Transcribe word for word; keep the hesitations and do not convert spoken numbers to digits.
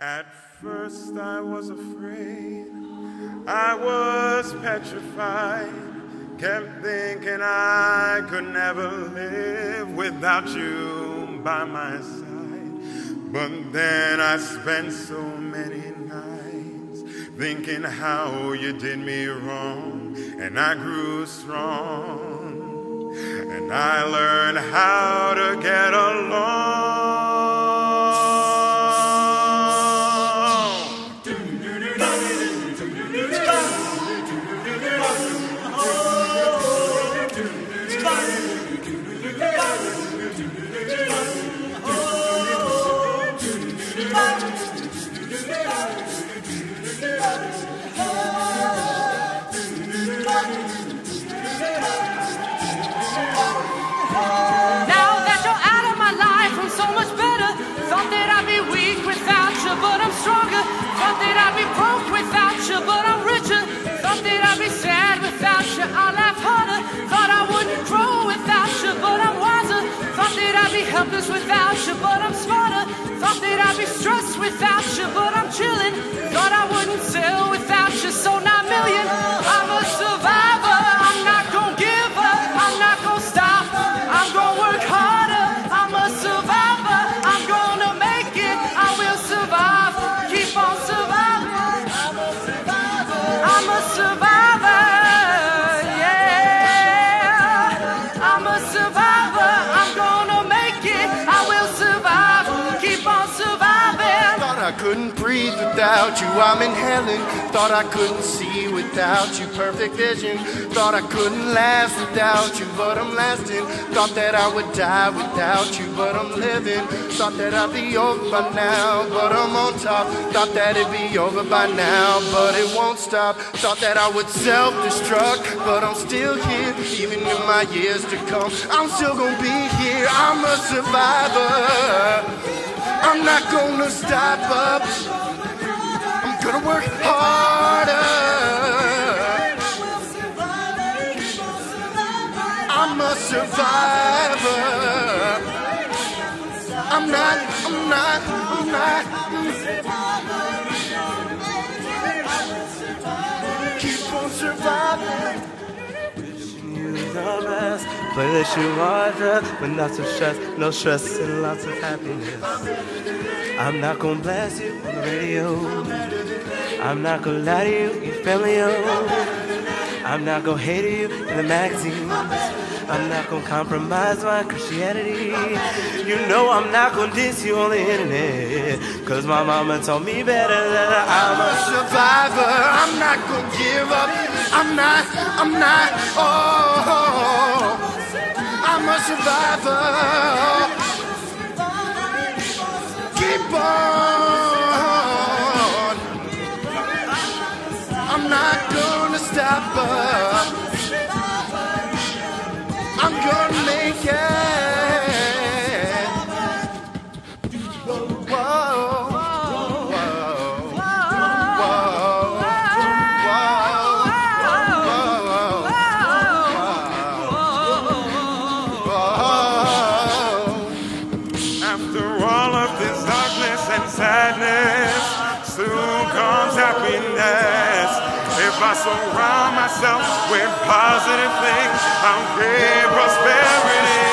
At first I was afraid, I was petrified, kept thinking I could never live without you by my side. But then I spent so many nights thinking how you did me wrong, and I grew strong, and I learned how to get along. But I'm richer. Thought that I'd be sad without you. I laugh harder. Thought I wouldn't grow without you, but I'm wiser. Thought that I'd be helpless without you, but I'm smarter. Thought that I'd be stressed without you, but I'm chilling. Thought I wouldn't sell without you, so nine million. I'm a survivor. I'm not gonna give up. I'm not gonna stop. I'm gonna work harder. I'm a survivor. I'm gonna make it. I will survive. Keep on surviving. I'm a survivor, yeah. I'm a survivor, I'm gonna make it. I will survive, keep on surviving. Thought I couldn't breathe without you, I'm inhaling. Thought I couldn't see without you, perfect vision. Thought I couldn't last without you, but I'm lasting. Thought that I would die without you, but I'm living. Thought that I'd be over by now, but I'm on top. Thought that it'd be over by now, but it won't stop. Thought that I would self-destruct, but I'm still here. Even in my years to come, I'm still gonna be here. I'm a survivor. I'm not gonna stop up. I'm gonna work harder. I'm a survivor. I'm not, I'm not, I'm not. Keep on surviving. Wishing you the best. Play that you want, but not so stress. No stress and lots of happiness. I'm not gonna blast you on the radio. I'm not gonna lie to you, your family oh. I'm not gonna hate you in the magazines. I'm not gonna compromise my Christianity. You know I'm not gonna diss you on the internet, cause my mama told me better that I'm a survivor. I'm not gonna give up. I'm not, I'm not, oh, I'm a survivor. Keep on. I'm not gonna stop up. I'm gonna make it. Whoa, whoa, whoa, After all of this darkness and sadness, soon comes happiness. If I surround myself with positive things, I'll gain prosperity.